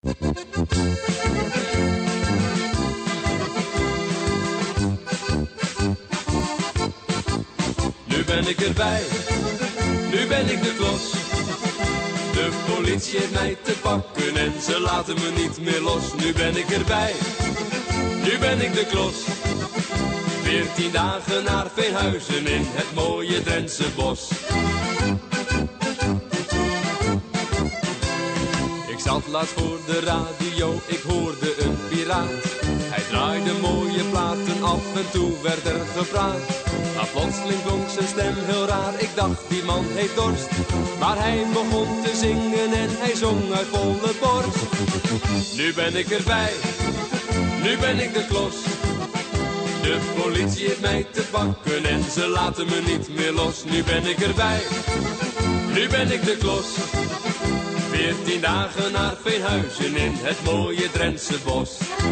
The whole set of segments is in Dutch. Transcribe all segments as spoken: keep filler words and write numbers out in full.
Nu ben ik erbij, nu ben ik de klos. De politie heeft mij te pakken en ze laten me niet meer los. Nu ben ik erbij, nu ben ik de klos. Veertien dagen naar Veenhuizen in het mooie Drentse bos. Ik zat laatst voor de radio, ik hoorde een piraat. Hij draaide mooie platen af en toe werd er gepraat. Maar plotseling klonk zijn stem heel raar, ik dacht die man heeft dorst. Maar hij begon te zingen en hij zong uit volle borst. Nu ben ik erbij, nu ben ik de klos. De politie heeft mij te pakken en ze laten me niet meer los. Nu ben ik erbij, nu ben ik de klos. Veertien dagen naar Veenhuizen in het mooie Drentse bos.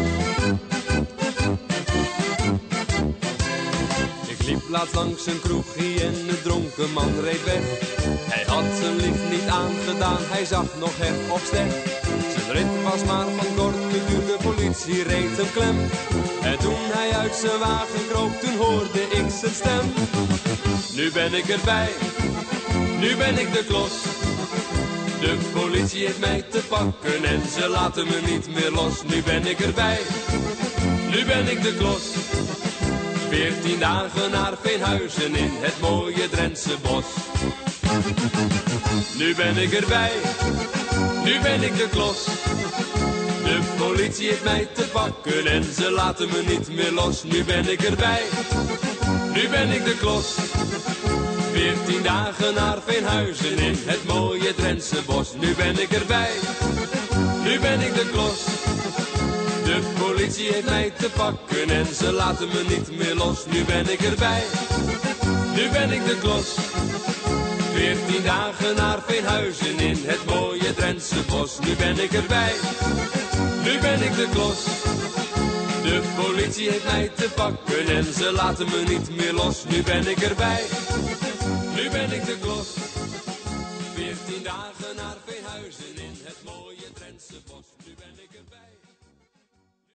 Ik liep laatst langs een kroegie en een dronken man reed weg. Hij had zijn licht niet aangedaan, hij zag nog echt op stek. Zijn rit was maar van korte duur, de politie reed hem klem. En toen hij uit zijn wagen kroop, toen hoorde ik zijn stem. Nu ben ik erbij, nu ben ik de klos. De politie heeft mij te pakken en ze laten me niet meer los. Nu ben ik erbij, nu ben ik de klos. Veertien dagen naar Veenhuizen in het mooie Drentse bos. Nu ben ik erbij, nu ben ik de klos. De politie heeft mij te pakken en ze laten me niet meer los. Nu ben ik erbij, nu ben ik de klos. Veertien dagen naar Veenhuizen in het mooie Drentse bos. Nu ben ik erbij, nu ben ik de klos. De politie heeft mij te pakken en ze laten me niet meer los. Nu ben ik erbij, nu ben ik de klos. Veertien dagen naar Veenhuizen in het mooie Drentse bos. Nu ben ik erbij, nu ben ik de klos. De politie heeft mij te pakken en ze laten me niet meer los. Nu ben ik erbij, nu ben ik de klos.